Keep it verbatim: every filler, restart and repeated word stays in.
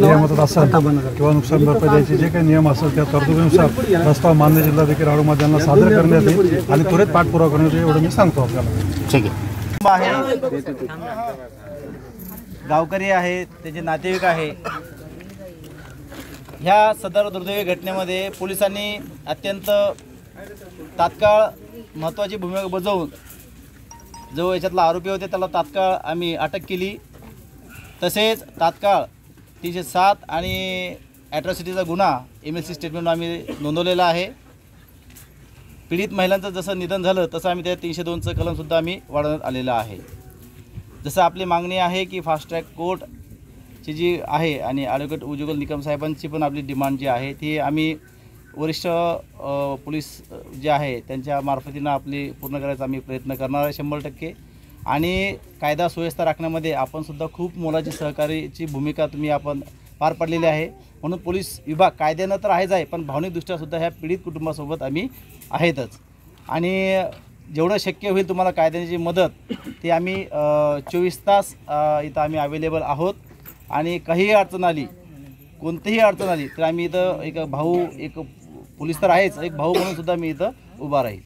नियमात असेल किंवा नुकसान भरपाई द्यायचे जे काही नियम असेल त्या तरतुदीनुसार प्रस्ताव मान्य जिल्हाधिकारी आळूमध्ये यांना सादर करण्यात येईल आणि त्वरित पाठपुरावा करण्यात येईल एवढं मी सांगतो आपल्याला। ठीक आहे। गावकरी आहे, त्याचे नातेवाईक आहे। ह्या सदर दुर्दैवी घटनेमध्ये पोलिसांनी अत्यंत तात्काळ महत्त्वाची भूमिका बजावून जो याच्यातला आरोपी होते त्याला तात्काळ आम्ही अटक केली। तसेच तात्काळ तीनशे सात आणि ॲट्रॉसिटीचा गुन्हा एम एल सी स्टेटमेंट आम्ही नोंदवलेला आहे। पीडित महिलांचं जसं निधन झालं तसं आम्ही त्या तीनशे दोनचं कलमसुद्धा आम्ही वाढवण्यात आलेलं आहे। जसं आपली मागणी आहे की फास्ट ट्रॅक कोर्टची जी आहे आणि ॲडव्होकेट उज्ज्वल निकम साहेबांची पण आपली डिमांड जी आहे ती आम्ही वरिष्ठ पोलीस जे आहे त्यांच्या मार्फतीनं आपली पूर्ण करायचा आम्ही प्रयत्न करणार आहे शंभर टक्के। आणि कायदा सुव्यवस्था राखण्यामध्ये आपणसुद्धा खूप मोलाची सहकार्याची भूमिका तुम्ही आपण पार पाडलेली आहे। म्हणून पोलीस विभाग कायद्यानं तर आहेच आहे पण भावनिकदृष्ट्यासुद्धा ह्या पीडित कुटुंबासोबत आम्ही आहेतच। आणि जेवढं शक्य होईल तुम्हाला कायद्याची मदत ती आम्ही चोवीस तास इथं आम्ही अवेलेबल आहोत। आणि काहीही अडचण आली, कोणतीही अडचण आली तर आम्ही इथं एक भाऊ, एक पोलीस तर आहेच, एक भाऊ म्हणून सुद्धा मी इथं उभा राहील।